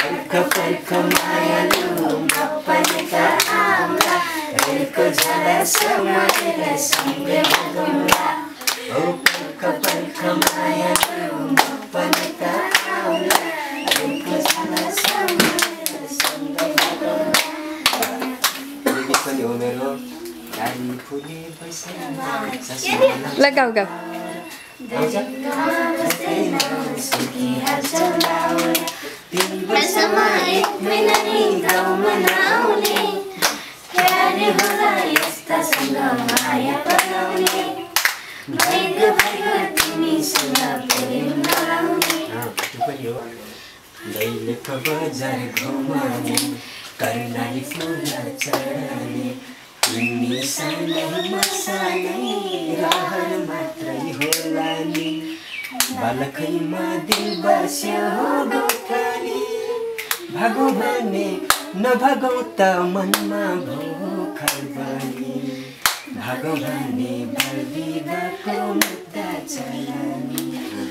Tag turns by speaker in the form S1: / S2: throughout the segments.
S1: पर्ख मायालु मपनेका आउला रेलको झडा समाएर सँगै भागौँला ओ पर्ख मायालु मपनेका आउला रेलको झडा समाएर सँगै भागौँला पनि हो मेरो गाडी फुले बैसाख
S2: लगाऊ गाऊ
S1: वर्षमा एक महिना नि गाउँ मनाउने क्यारे होला यस्तासँग माया बनाउने भैगो तिमीसँग प्रेम नलाउने दैलेख बजार घुमाउने कर्णाली फुल चढाउने तिमी सानै म सानै रहर मात्रै होला नि बालकैमा दिल बस्यो गोठाली भागौ भने नभागौ त मनमा भोखर बनी भागौ भने बलिदाको मुद्दा चलानी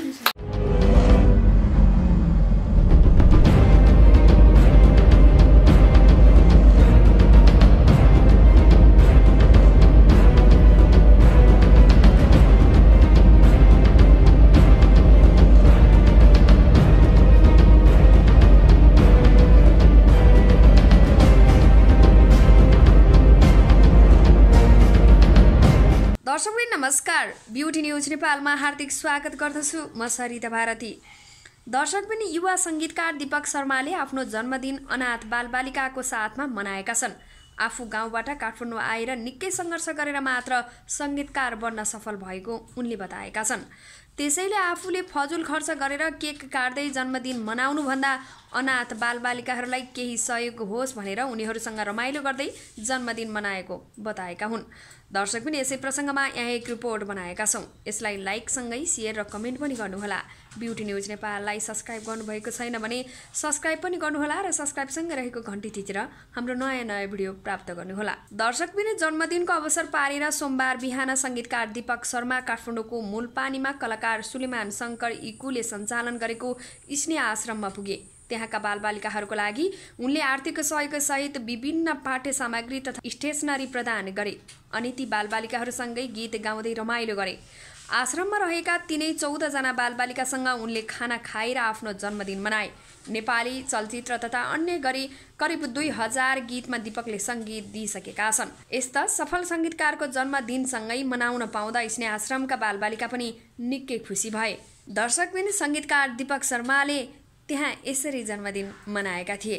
S2: दर्शकवृन्द नमस्कार ब्युटी न्युज नेपालमा हार्दिक स्वागत गर्दछु म सरिता भारती। दर्शकवृन्द युवा संगीतकार दिपक शर्माले आफ्नो जन्मदिन अनाथ बालबालिकाको साथमा मनाएका छन्। आफू गाउँबाट काठमाडौँ आएर निकै सङ्घर्ष गरेर मात्र संगीतकार बन्न सफल भएको उनले बताएका छन्। त्यसैले आफूले फजुल खर्च गरेर केक काट्दै जन्मदिन मनाउनु भन्दा अनाथ बालबालिकाहरूलाई केही सहयोग होस् भनेर उनीहरूसँग रमाइलो गर्दै जन्मदिन मनाएको बताएका हुन्। दर्शक पनि यसै प्रसङ्गमा यहाँ एक रिपोर्ट बनाएका छौँ। यसलाई लाइकसँगै सेयर र कमेन्ट पनि गर्नुहोला। ब्युटी न्युज नेपाललाई सब्सक्राइब गर्नुभएको छैन भने सब्सक्राइब पनि गर्नुहोला र सब्सक्राइबसँगै रहेको घन्टी थिचेर हाम्रो नयाँ नयाँ भिडियो प्राप्त गर्नुहोला। दर्शक पनि जन्मदिनको अवसर पारेर सोमबार बिहान संगीतकार दिपक शर्मा काठमाडौँको मूलपानीमा कलाकार सुलेमान शङ्कर इकुले सञ्चालन गरेको स्नेह आश्रममा पुगे। त्यहाँका बालबालिकाहरूको लागि उनले आर्थिक सहयोगसहित विभिन्न पाठ्य सामग्री तथा स्टेसनरी प्रदान गरे अनि ती बालबालिकाहरूसँगै गीत गाउँदै रमाइलो गरे। आश्रममा रहेका तिनै 14 जना बालबालिकासँग उनले खाना खाएर आफ्नो जन्मदिन मनाए। नेपाली चलचित्र तथा अन्य गरी करिब 2000 गीतमा दिपकले सङ्गीत दिइसकेका छन्। यस्ता सफल सङ्गीतकारको जन्मदिनसँगै मनाउन पाउँदा स्नेह आश्रमका बालबालिका पनि निकै खुसी भए। दर्शकबिन सङ्गीतकार दिपक शर्माले त्यहाँ यसरी जन्मदिन मनाएका थिए।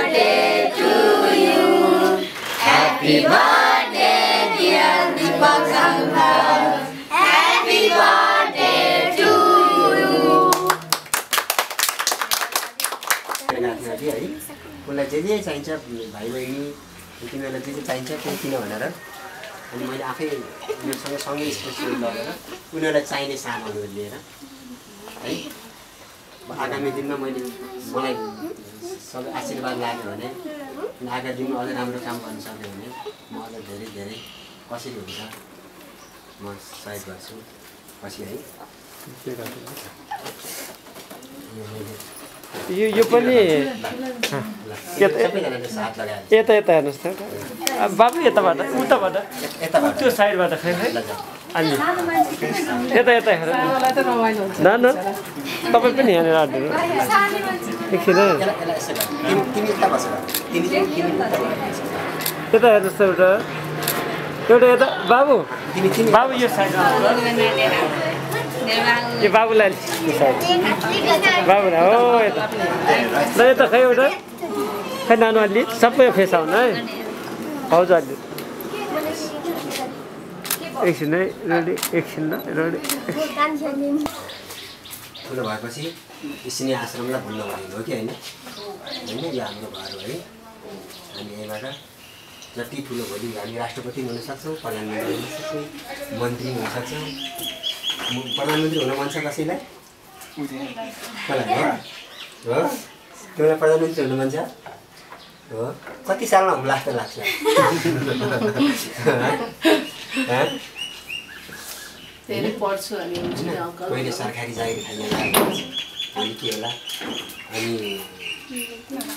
S1: उनलाई जे जे चाहिन्छ भाइ बहिनी तिनीहरूलाई जे जे चाहिन्छ त्यो किन भनेर अनि मैले आफै उनीहरूसँग सँगै स्पेसियल लगेर उनीहरूलाई चाहिने सामानहरू लिएर है आगामी दिनमा मलाई सबै आशीर्वाद लाग्यो भने आगामी दिनमा अझै राम्रो काम गर्न सक्यो भने म अझ धेरै धेरै कसरी हुन्छ म सहयोग गर्छु पछि है।
S3: यो पनि यता हेर्नुहोस् त बाबु यताबाट उताबाट त्यो साइडबाट खै अनि यता हेर न तपाईँ पनि यहाँनिर आँट्नु एकछिन यता हेर्नुहोस् त एउटा यता बाबु यो साइडमा यो बाबुलाई बाबुलाई हो यता ल यता खै एउटा खै नानु अलि सबै फेस आउनु है हजुर अलि एकछिन है रेडी एकछिन ल रेडी
S1: ठुलो भएपछि स्नेह आश्रमलाई भुल्न भनिनु हो कि होइन यो हाम्रो घर हो है। हामी यहीँबाट जति ठुलो भोलि हामी राष्ट्रपति हुन सक्छौँ, प्रधानमन्त्री हुन सक्छौँ, मन्त्री हुन सक्छौँ। प्रधानमन्त्री हुन मन छ कसैलाई? हो तिमीलाई प्रधानमन्त्री हुन मन छ हो? कति सालमा हुनु लाग्छ पहिले सरकारी जागिर खाने के होला अनि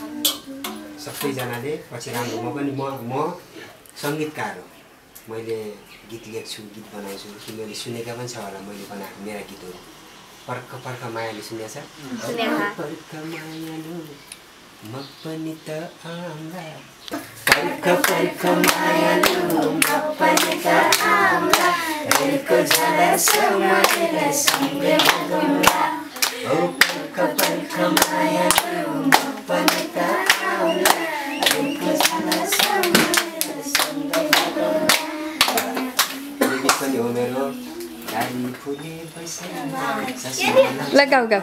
S1: सबैजनाले पछि राम्रो म सङ्गीतकार हो मैले गीत लेख्छु गीत बनाउँछु तिमीहरूले सुनेका पनि छ होला मैले बनाएको मेरा गीतहरू पर्ख पर्ख मायालु सुनेको छ पर्ख मायालु म पनि त आउँला पर्ख पर्ख मायालु म पनि त आउँला रेलको झला समाएर सँगै भागौँला ओ पर्ख पर्ख मायालु म पनि त आउँला रेलको झला समाएर सँगै भागौँला पनि हो मेरो गाडी फुले
S2: लगाऊ गाऊ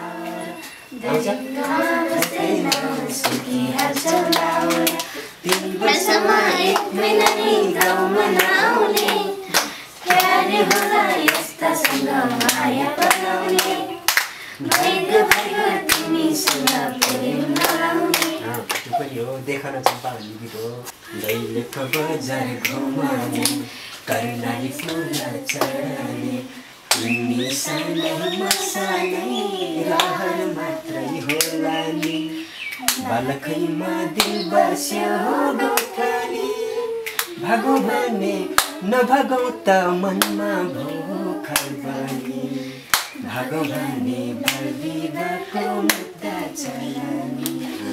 S1: पनि हो देखन चम्पा भन्ने गीत हो दैलेख बजार घुमाउने कर्णाली फुला चढाउने तिमी सानै मसानै रहर मात्रै होला नि बालखैमा दिल बस्यो गोठाली भागौ भने नभागौ त मनमा भोखर बढी भागौ भने बर्दिदाको मुद्दा चलानी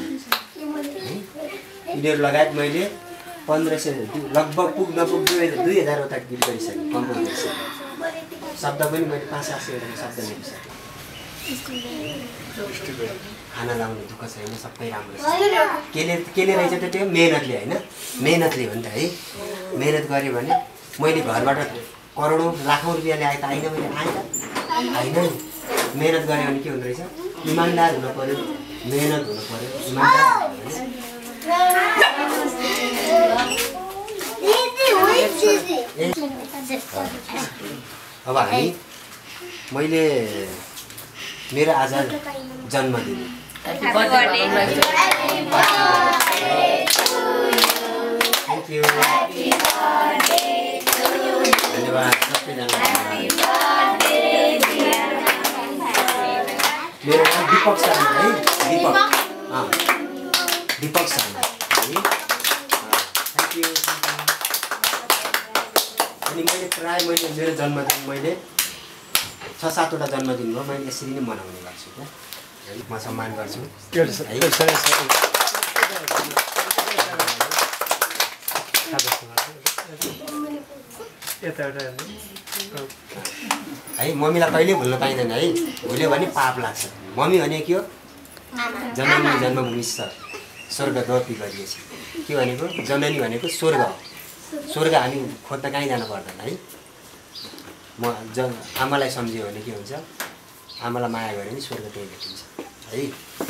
S1: यिनीहरू लगायत मैले 1500 लगभग पुग 2000 वटा गीत गरिसकेँ कम्पोज गरिसकेँ शब्द पनि मैले 500-700 वटा शब्द लेखिसकेँ खाना लाउने दुःख छैन सबै राम्रो छ केले रहेछ त त्यो मेहनतले होइन मेहनतले हो नि त है मेहनत गरेँ भने मैले घरबाट करोडौँ लाखौँ रुपियाँ ल्याए त आइन मैले आएँ त होइन मेहनत गरेँ भने के हुँदो रहेछ इमान्दार हुनु पऱ्यो मेहनत हुनु पऱ्यो इमान्दार अब हामी मैले मेरो आज जन्मदिन धन्यवाद सबैजना मेरो नाम दिपक शर्मा है दिपक शर्मा है थ्याङ्क यू अनि मैले प्राय मेरो जन्मदिन मैले 6-7 वटा जन्मदिन हो मैले यसरी नै मनाउने गर्छु क्या म सम्मान गर्छु है मम्मीलाई कहिले भुल्न पाइँदैन है भुल्यो भने पाप लाग्छ मम्मी भने के हो जननी जन्मभूमि स्वर्ग गति गरिएछ के भनेको जननी भनेको स्वर्ग हो स्वर्ग हामी खोज्न कहीँ जानु पर्दैन है म आमालाई सम्झ्यो भने के हुन्छ आमालाई माया गऱ्यो भने स्वर्ग त्यही भेटिन्छ है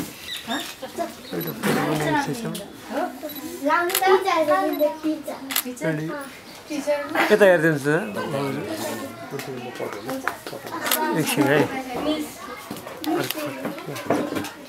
S3: यता हेरिदिनुहोस् एकछिन है